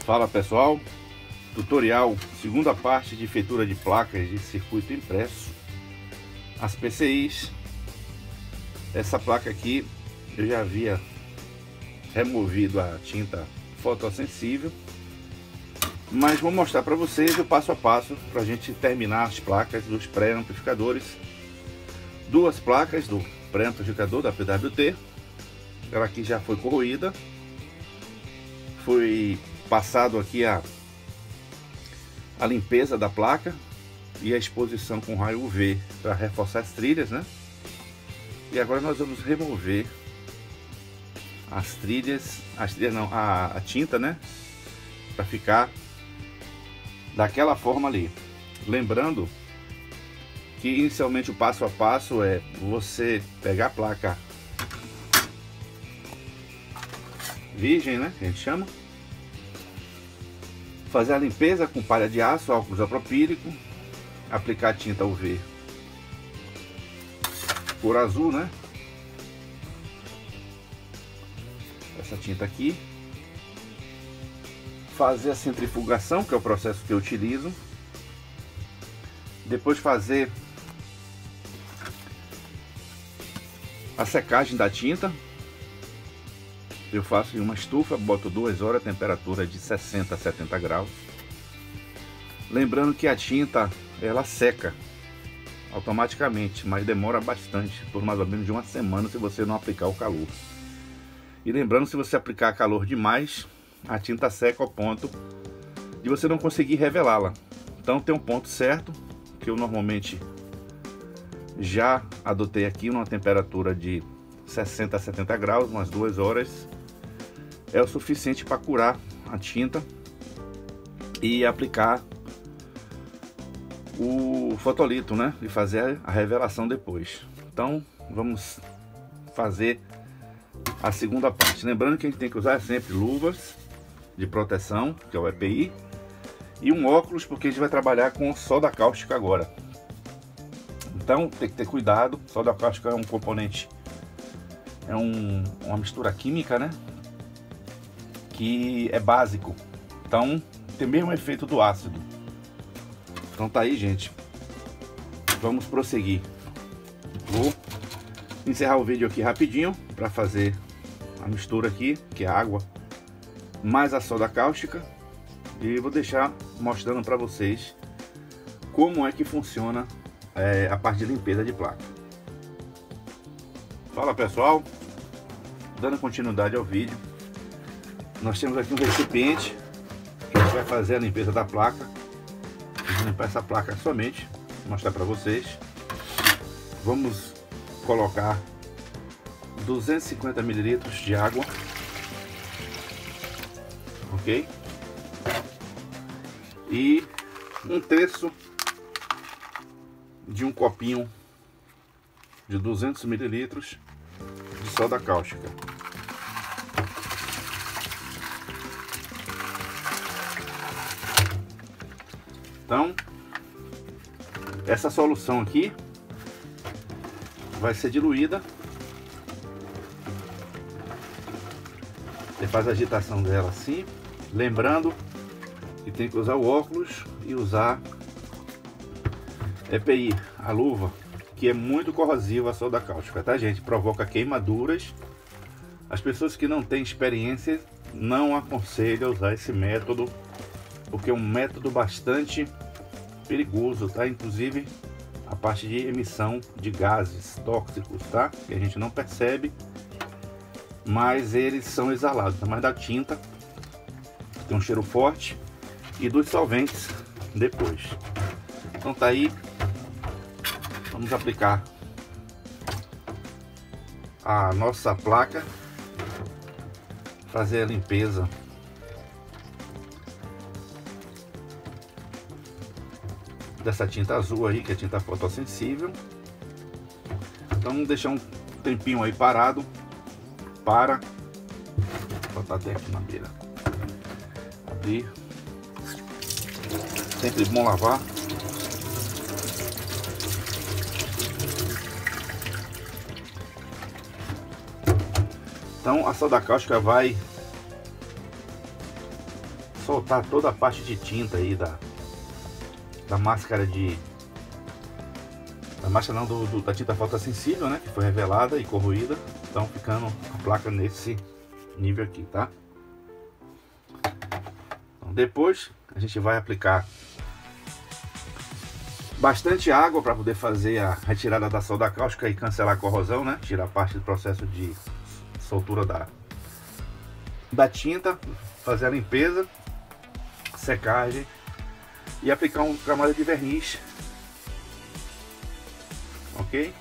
Fala pessoal, tutorial, segunda parte de feitura de placas de circuito impresso, as PCIs. Essa placa aqui eu já havia removido a tinta fotossensível, mas vou mostrar para vocês o passo a passo para a gente terminar as placas dos pré-amplificadores. Duas placas do pré-amplificador da PWT, ela aqui já foi corroída, foi passado aqui a limpeza da placa e a exposição com raio UV para reforçar as trilhas, né? E agora nós vamos remover as trilhas não, a tinta, né? Para ficar daquela forma ali. Lembrando que inicialmente o passo a passo é você pegar a placa virgem, né? Que a gente chama. Fazer a limpeza com palha de aço, álcool isopropílico, aplicar tinta UV cor azul, né? Essa tinta aqui. Fazer a centrifugação, que é o processo que eu utilizo. Depois fazer a secagem da tinta. Eu faço em uma estufa, boto 2 horas, temperatura de 60 a 70 graus. Lembrando que a tinta, ela seca automaticamente, mas demora bastante, por mais ou menos de uma semana, se você não aplicar o calor. E lembrando, se você aplicar calor demais, a tinta seca ao ponto de você não conseguir revelá-la. Então tem um ponto certo, que eu normalmente já adotei aqui, numa temperatura de 60 a 70 graus, umas 2 horas. É o suficiente para curar a tinta e aplicar o fotolito, né? E fazer a revelação depois. Então vamos fazer a segunda parte. Lembrando que a gente tem que usar sempre luvas de proteção, que é o EPI, e um óculos, porque a gente vai trabalhar com soda cáustica agora. Então tem que ter cuidado. Soda cáustica é um componente, é uma mistura química, né? Que é básico, então tem o mesmo efeito do ácido. Então tá aí, gente, vamos prosseguir. Vou encerrar o vídeo aqui rapidinho para fazer a mistura aqui, que é a água mais a soda cáustica, e vou deixar mostrando para vocês como é que funciona a parte de limpeza de placa. Fala pessoal, dando continuidade ao vídeo. Nós temos aqui um recipiente que a gente vai fazer a limpeza da placa. Vamos limpar essa placa somente, vou mostrar para vocês. Vamos colocar 250 ml de água, ok? E 1/3 de um copinho de 200 ml de soda cáustica. Então, essa solução aqui vai ser diluída. Você faz a agitação dela assim, lembrando que tem que usar o óculos e usar EPI, a luva, que é muito corrosiva a soda cáustica, tá gente? Provoca queimaduras. As pessoas que não têm experiência não aconselham a usar esse método, porque é um método bastante perigoso, tá? Inclusive a parte de emissão de gases tóxicos, tá? Que a gente não percebe, mas eles são exalados, mais da tinta, tem um cheiro forte, e dos solventes depois. Então tá aí, vamos aplicar a nossa placa, fazer a limpeza dessa tinta azul aí, que é tinta fotossensível. Então vamos deixar um tempinho aí parado para botar até aqui na beira, abrir. Sempre bom lavar. Então a soda cáustica vai soltar toda a parte de tinta aí da máscara da tinta fotossensível, né, que foi revelada e corroída. Então ficando a placa nesse nível aqui, tá? Então, depois a gente vai aplicar bastante água para poder fazer a retirada da solda cáustica e cancelar a corrosão, né? Tirar parte do processo de soltura da tinta, fazer a limpeza, secagem e aplicar uma camada de verniz, ok?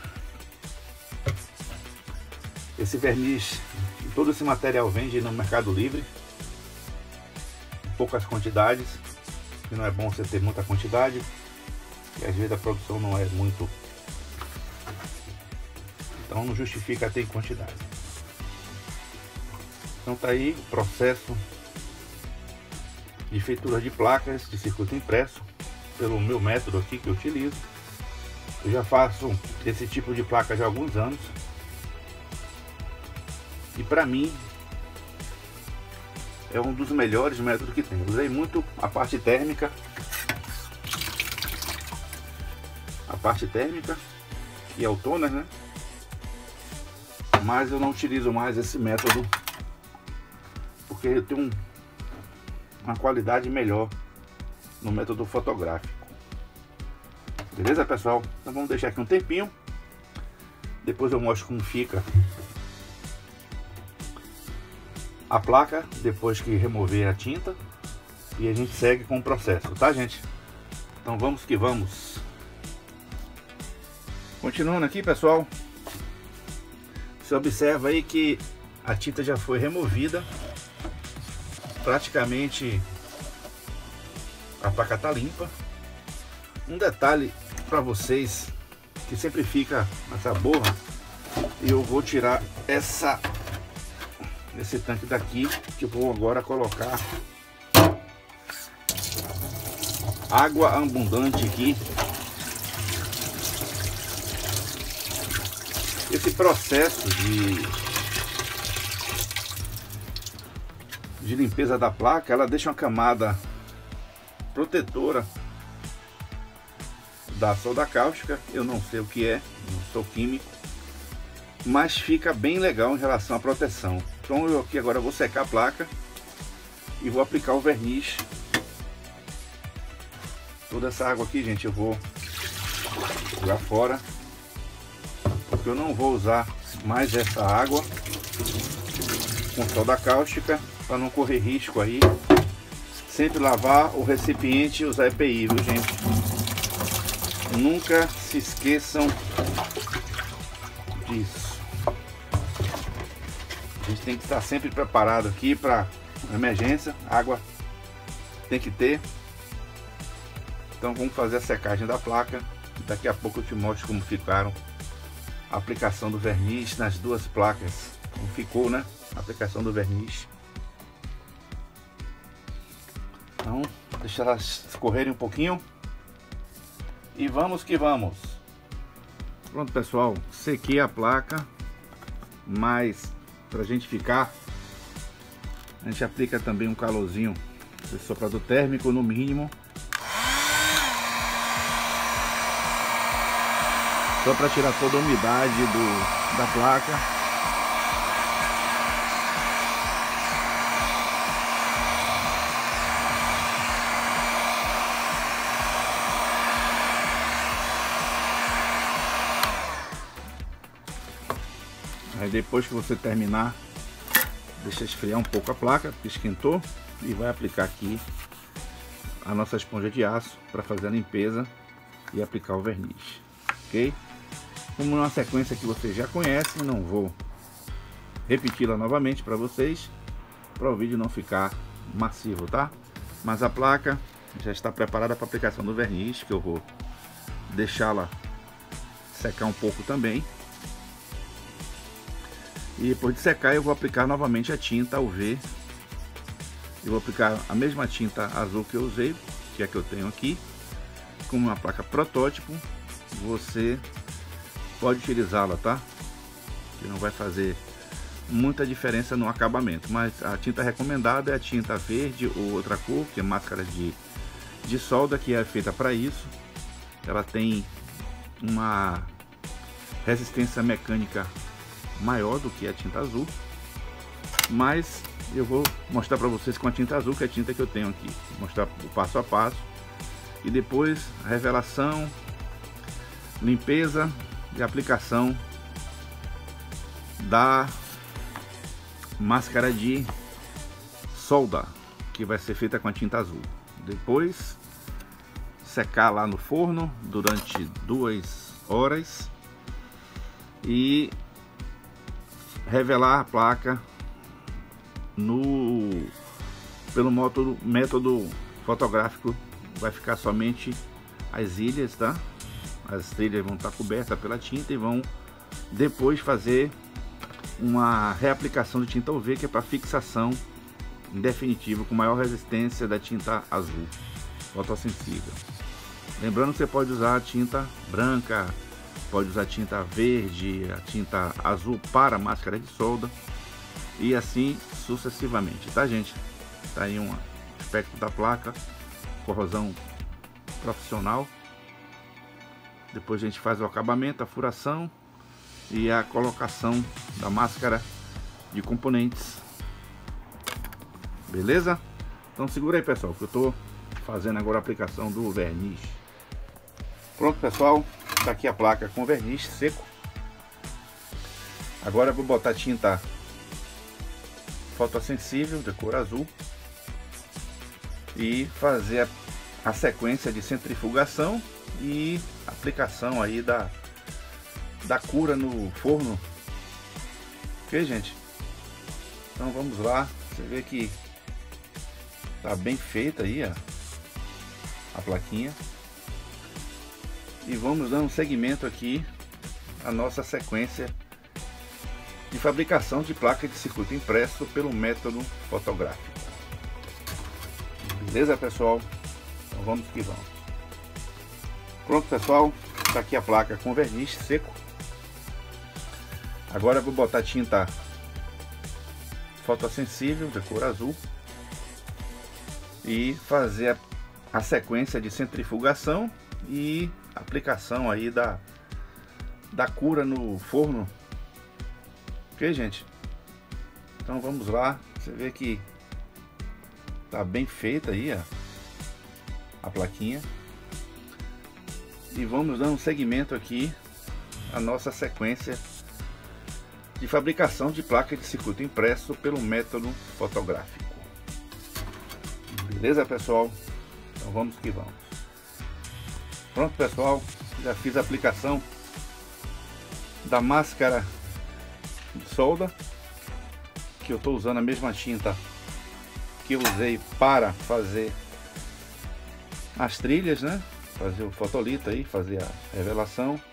Esse verniz, todo esse material vende no Mercado Livre, em poucas quantidades, que não é bom você ter muita quantidade, e às vezes a produção não é muito, então não justifica ter quantidade. Então tá aí o processo de feitura de placas de circuito impresso pelo meu método aqui que eu utilizo. Eu já faço esse tipo de placa já há alguns anos e para mim é um dos melhores métodos que tem. Eu usei muito a parte térmica, e é o toner, né? Mas eu não utilizo mais esse método porque eu tenho uma qualidade melhor no método fotográfico. Beleza, pessoal? Então vamos deixar aqui um tempinho, depois eu mostro como fica a placa depois que remover a tinta e a gente segue com o processo, tá, gente? Então vamos que vamos. Continuando aqui, pessoal, você observa aí que a tinta já foi removida, praticamente a placa tá limpa. Um detalhe para vocês que sempre fica essa borra, eu vou tirar esse tanque daqui, que eu vou agora colocar água abundante aqui. Esse processo de limpeza da placa, ela deixa uma camada protetora da solda cáustica. Eu não sei o que é, não sou químico, mas fica bem legal em relação à proteção. Então eu aqui agora vou secar a placa e vou aplicar o verniz. Toda essa água aqui, gente, eu vou jogar fora, porque eu não vou usar mais essa água com solda cáustica, para não correr risco aí. Sempre lavar o recipiente e usar EPI, viu, gente? Nunca se esqueçam disso. A gente tem que estar sempre preparado aqui para emergência. Água tem que ter. Então vamos fazer a secagem da placa. Daqui a pouco eu te mostro como ficaram a aplicação do verniz nas duas placas. Como ficou, né? A aplicação do verniz. Então, deixa elas escorrerem um pouquinho. E vamos que vamos. Pronto, pessoal. Sequei a placa. Mas, pra gente ficar, a gente aplica também um calorzinho de soprador térmico no mínimo. Só para tirar toda a umidade da placa. Aí depois que você terminar, deixa esfriar um pouco a placa, que esquentou, e vai aplicar aqui a nossa esponja de aço para fazer a limpeza e aplicar o verniz, ok? Como uma sequência que vocês já conhecem, não vou repeti-la novamente para vocês, para o vídeo não ficar massivo, tá? Mas a placa já está preparada para aplicação do verniz, que eu vou deixá-la secar um pouco também. E depois de secar eu vou aplicar novamente a tinta UV. Eu vou aplicar a mesma tinta azul que eu usei, que é a que eu tenho aqui. Como uma placa protótipo, você pode utilizá-la, tá? Que não vai fazer muita diferença no acabamento, mas a tinta recomendada é a tinta verde ou outra cor, que é máscara de solda, que é feita para isso. Ela tem uma resistência mecânica maior do que a tinta azul, mas eu vou mostrar para vocês com a tinta azul, que é a tinta que eu tenho aqui, mostrar o passo a passo e depois a revelação, limpeza e aplicação da máscara de solda, que vai ser feita com a tinta azul. Depois secar lá no forno durante 2 horas e revelar a placa pelo método fotográfico. Vai ficar somente as ilhas, tá? As trilhas vão estar cobertas pela tinta e vão depois fazer uma reaplicação de tinta UV, que é para fixação em definitivo com maior resistência da tinta azul fotossensível. Lembrando que você pode usar a tinta branca, pode usar a tinta verde, a tinta azul para máscara de solda e assim sucessivamente, tá, gente? Tá aí um aspecto da placa, corrosão profissional. Depois a gente faz o acabamento, a furação e a colocação da máscara de componentes. Beleza? Então segura aí, pessoal, que eu tô fazendo agora a aplicação do verniz. Pronto, pessoal, tá aqui a placa com verniz seco. Agora eu vou botar tinta fotossensível de cor azul e fazer a sequência de centrifugação e aplicação aí da cura no forno. Ok, gente? Então vamos lá. Você vê que tá bem feita aí a plaquinha. E vamos dando seguimento aqui à nossa sequência de fabricação de placa de circuito impresso pelo método fotográfico. Beleza, pessoal? Então vamos que vamos. Pronto, pessoal, tá aqui a placa com verniz seco. Agora eu vou botar tinta fotossensível de cor azul e fazer a sequência de centrifugação e aplicação aí da cura no forno. Ok, gente? Então vamos lá. Você vê que tá bem feita aí a plaquinha. E vamos dando seguimento aqui à nossa sequência de fabricação de placa de circuito impresso pelo método fotográfico. Beleza, pessoal? Então vamos que vamos. Pronto, pessoal, já fiz a aplicação da máscara de solda, que eu estou usando a mesma tinta que eu usei para fazer as trilhas, né? Fazer o fotolito aí, fazer a revelação.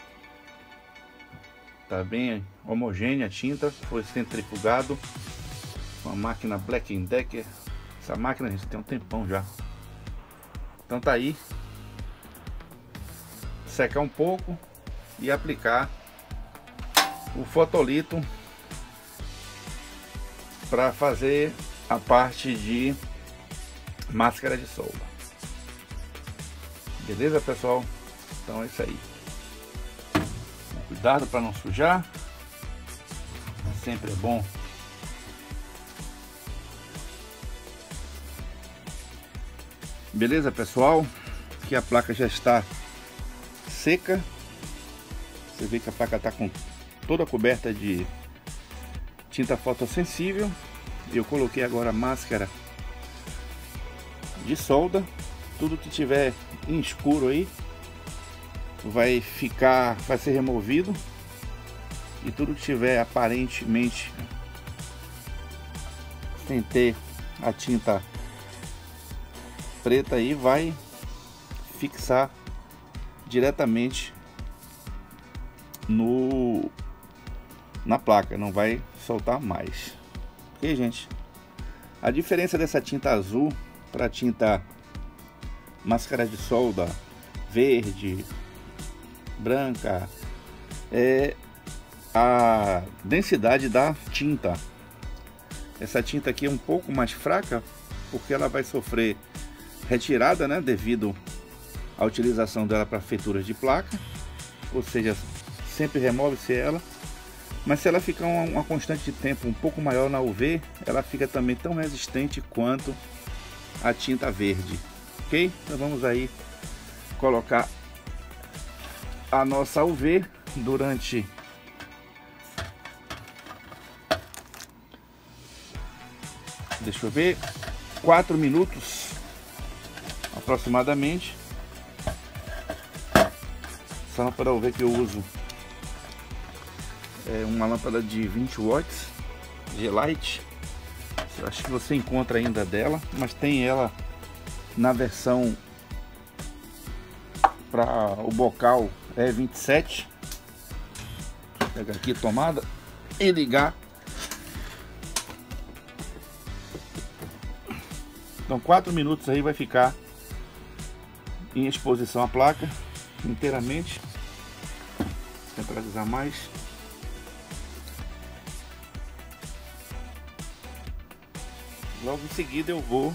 Tá bem homogênea a tinta, foi centrifugado com a máquina Black & Decker. Essa máquina, gente, tem um tempão já. Então tá aí. Secar um pouco e aplicar o fotolito para fazer a parte de máscara de solda. Beleza, pessoal? Então é isso aí. Cuidado para não sujar. Sempre é bom. Beleza, pessoal? Aqui a placa já está seca. Você vê que a placa está com toda coberta de tinta fotossensível. Eu coloquei agora a máscara de solda. Tudo que tiver em escuro aí vai ser removido, e tudo que tiver aparentemente sem ter a tinta preta aí vai fixar diretamente na placa, não vai soltar mais. Ok, gente? A diferença dessa tinta azul para a tinta máscara de solda verde, branca, é a densidade da tinta. Essa tinta aqui é um pouco mais fraca, porque ela vai sofrer retirada, né, devido à utilização dela para feituras de placa, ou seja, sempre remove-se ela. Mas se ela ficar uma constante de tempo um pouco maior na UV, ela fica também tão resistente quanto a tinta verde, ok? Então vamos aí colocar a nossa UV durante deixa eu ver, 4 minutos aproximadamente. Essa lâmpada UV que eu uso é uma lâmpada de 20 watts G-Lite. Eu acho que você encontra ainda dela, mas tem ela na versão para o bocal E27. Vou pegar aqui a tomada e ligar. Então 4 minutos aí vai ficar em exposição a placa inteiramente. Vou centralizar mais. Logo em seguida eu vou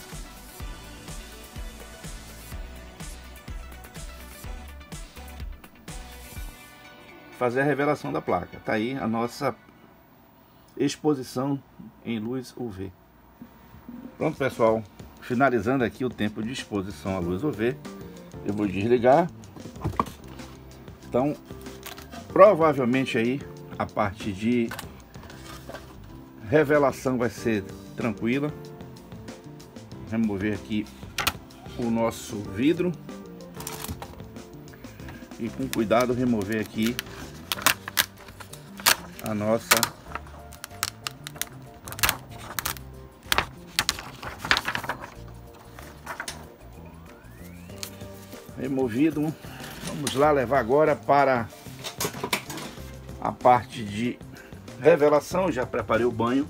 fazer a revelação da placa. Tá aí a nossa exposição em luz UV. Pronto, pessoal, finalizando aqui o tempo de exposição à luz UV, eu vou desligar. Então provavelmente aí a parte de revelação vai ser tranquila. Remover aqui o nosso vidro e com cuidado remover aqui a nossa removido. Vamos lá levar agora para a parte de revelação. Já preparei o banho,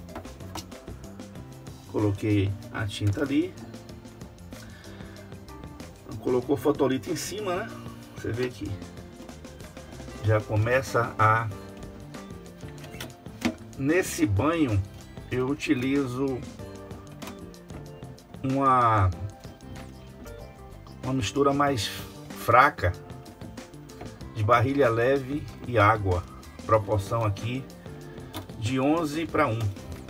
coloquei a tinta ali, colocou fotolito em cima, né? Você vê que já começa a... Nesse banho eu utilizo uma mistura mais fraca de barrilha leve e água, proporção aqui de 11 para 1.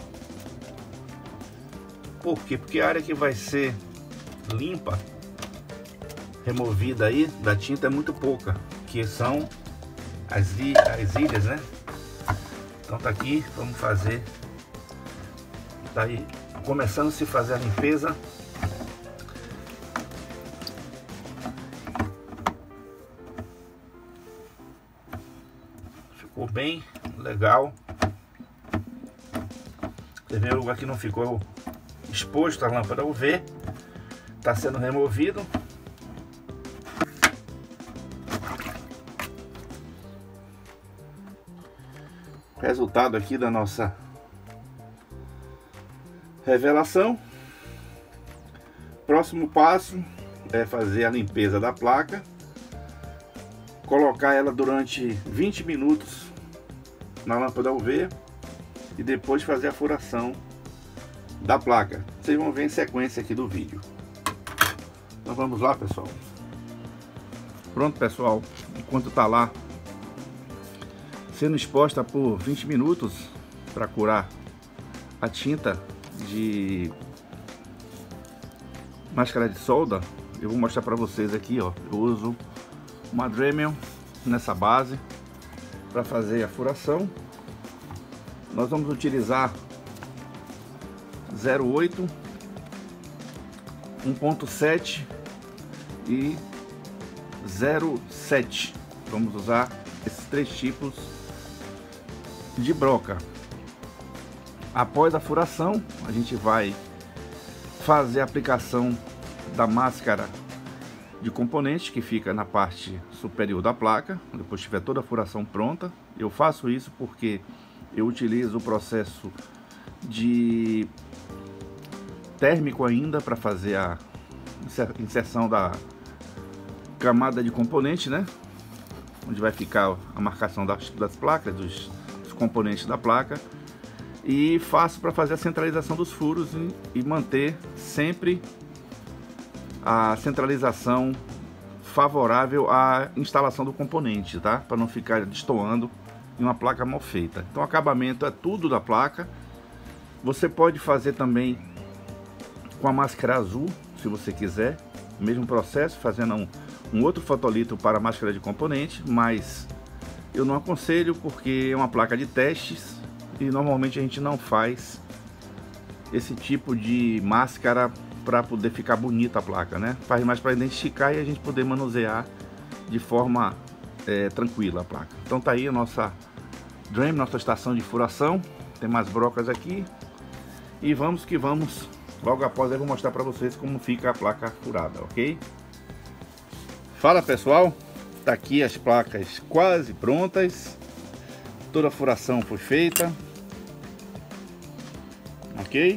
Por quê? Porque a área que vai ser limpa, removida aí da tinta é muito pouca, que são as ilhas, né? Então tá aqui, vamos fazer, tá aí começando a se fazer a limpeza. Ficou bem legal. Você vê, o lugar que não ficou exposto a lâmpada UV está sendo removido. Resultado aqui da nossa revelação. Próximo passo é fazer a limpeza da placa, colocar ela durante 20 minutos na lâmpada UV e depois fazer a furação da placa. Vocês vão ver em sequência aqui do vídeo. Então vamos lá, pessoal. Pronto, pessoal, enquanto tá lá sendo exposta por 20 minutos para curar a tinta de máscara de solda, eu vou mostrar para vocês aqui, ó. Eu uso uma Dremel nessa base para fazer a furação. Nós vamos utilizar 0,8, 1,7 e 0,7. Vamos usar esses 3 tipos de broca. Após a furação, a gente vai fazer a aplicação da máscara de componente que fica na parte superior da placa. Depois que tiver toda a furação pronta, eu faço isso porque eu utilizo o processo de térmico ainda para fazer a inserção da camada de componente, né? Onde vai ficar a marcação das placas, dos componentes da placa e faço para fazer a centralização dos furos e manter sempre a centralização favorável à instalação do componente, tá? Para não ficar destoando em uma placa mal feita. Então o acabamento é tudo da placa. Você pode fazer também com a máscara azul, se você quiser, mesmo processo, fazendo um outro fotolito para a máscara de componente, mas eu não aconselho porque é uma placa de testes e normalmente a gente não faz esse tipo de máscara para poder ficar bonita a placa, né? Faz mais para identificar e a gente poder manusear de forma tranquila a placa. Então tá aí a nossa Dream, nossa estação de furação. Tem mais brocas aqui e vamos que vamos. Logo após eu vou mostrar para vocês como fica a placa furada, ok? Fala pessoal, tá aqui as placas quase prontas. Toda a furação foi feita, ok?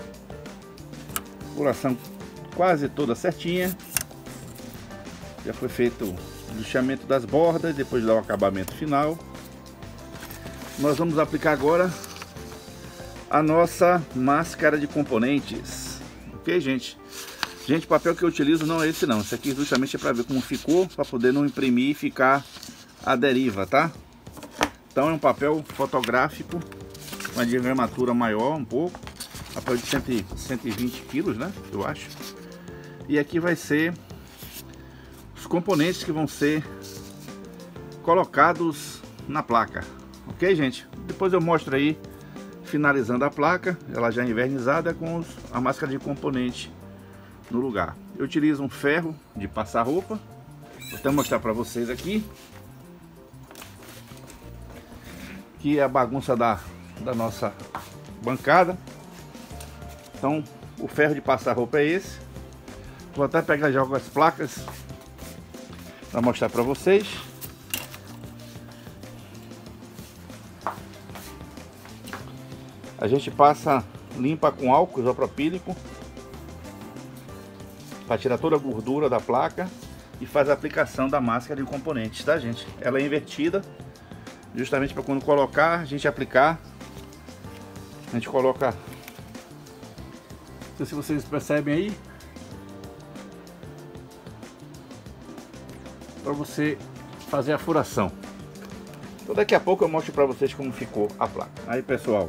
Furação quase toda certinha. Já foi feito o lixamento das bordas, depois dá o acabamento final. Nós vamos aplicar agora a nossa máscara de componentes, ok, gente? Gente, o papel que eu utilizo não é esse não, esse aqui justamente é para ver como ficou, para poder não imprimir e ficar à deriva, tá? Então é um papel fotográfico, uma diagramatura maior um pouco, papel de 120 quilos, né, eu acho. E aqui vai ser os componentes que vão ser colocados na placa, ok, gente? Depois eu mostro aí finalizando a placa, ela já envernizada com a máscara de componente no lugar. Eu utilizo um ferro de passar roupa, vou até mostrar para vocês aqui, que é a bagunça da nossa bancada. Então o ferro de passar roupa é esse. Vou até pegar já algumas placas para mostrar para vocês. A gente passa, limpa com álcool isopropílico para tirar toda a gordura da placa e faz a aplicação da máscara de componentes, tá, gente? Ela é invertida, justamente para quando colocar, a gente aplicar. A gente coloca, não sei se vocês percebem aí, para você fazer a furação. Então daqui a pouco eu mostro para vocês como ficou a placa. Aí pessoal,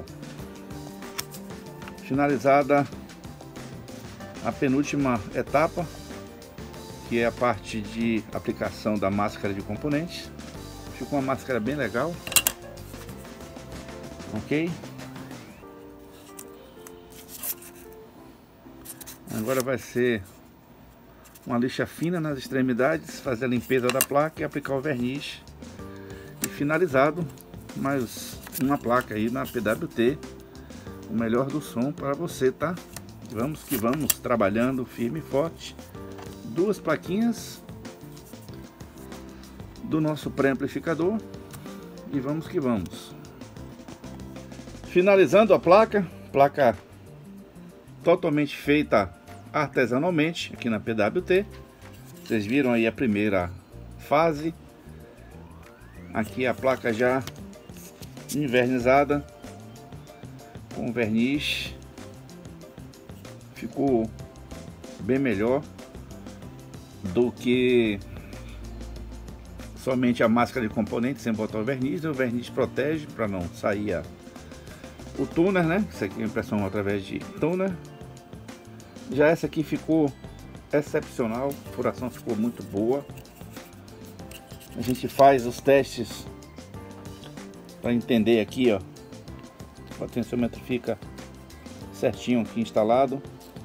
finalizada a penúltima etapa, que é a parte de aplicação da máscara de componentes. Ficou uma máscara bem legal, ok? Agora vai ser uma lixa fina nas extremidades, fazer a limpeza da placa e aplicar o verniz. E finalizado mais uma placa aí na PWT, o melhor do som para você, tá? Vamos que vamos, trabalhando firme e forte. Duas plaquinhas do nosso pré-amplificador e vamos que vamos. Finalizando a placa totalmente feita artesanalmente aqui na PWT. Vocês viram aí a primeira fase. Aqui a placa já envernizada com verniz, ficou bem melhor do que somente a máscara de componente sem botar o verniz. O verniz protege para não sair o toner, né? Isso aqui é impressão através de toner. Já essa aqui ficou excepcional, a furação ficou muito boa. A gente faz os testes para entender aqui, ó. O potenciômetro fica certinho aqui instalado.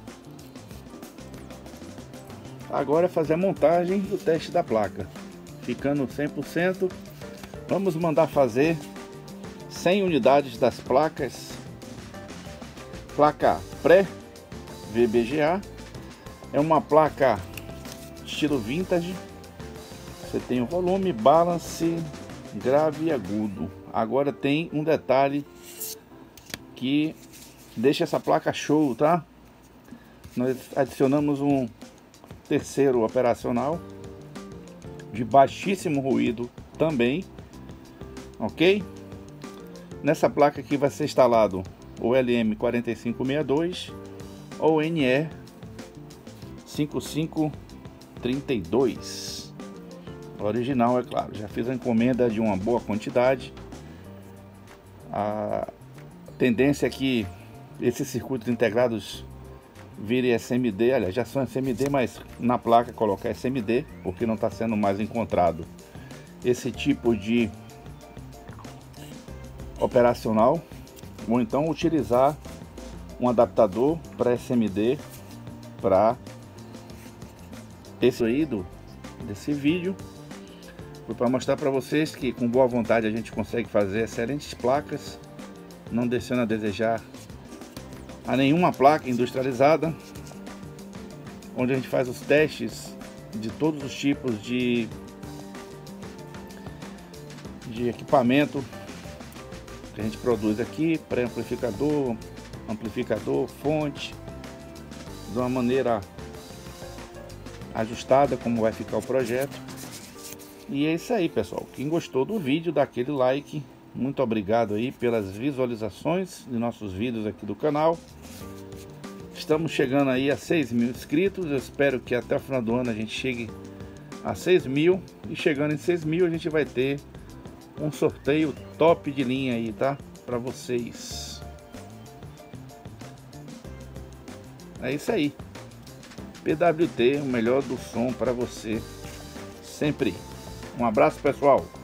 Agora é fazer a montagem do teste da placa, ficando 100%. Vamos mandar fazer 100 unidades das placas, placa pré-VBGA. É uma placa estilo vintage. Você tem o volume, balance, grave e agudo. Agora tem um detalhe que deixa essa placa show, tá? Nós adicionamos um terceiro operacional de baixíssimo ruído também, ok? Nessa placa aqui vai ser instalado o LM4562 ou NE5532. Original, é claro. Já fiz a encomenda de uma boa quantidade. A tendência é que esses circuitos integrados virem SMD. Aliás, já são SMD, mas na placa colocar SMD, porque não está sendo mais encontrado esse tipo de operacional, ou então utilizar um adaptador para SMD para esse aí desse vídeo. Foi para mostrar para vocês que com boa vontade a gente consegue fazer excelentes placas, não deixando a desejar a nenhuma placa industrializada, onde a gente faz os testes de todos os tipos de equipamento que a gente produz aqui, pré-amplificador, amplificador, fonte, de uma maneira ajustada como vai ficar o projeto. E é isso aí, pessoal. Quem gostou do vídeo, dá aquele like. Muito obrigado aí pelas visualizações de nossos vídeos aqui do canal. Estamos chegando aí a 6.000 inscritos. Eu espero que até o final do ano a gente chegue a 6.000. E chegando em 6.000 a gente vai ter um sorteio top de linha aí, tá? Para vocês. É isso aí. PWT, o melhor do som para você sempre. Um abraço, pessoal.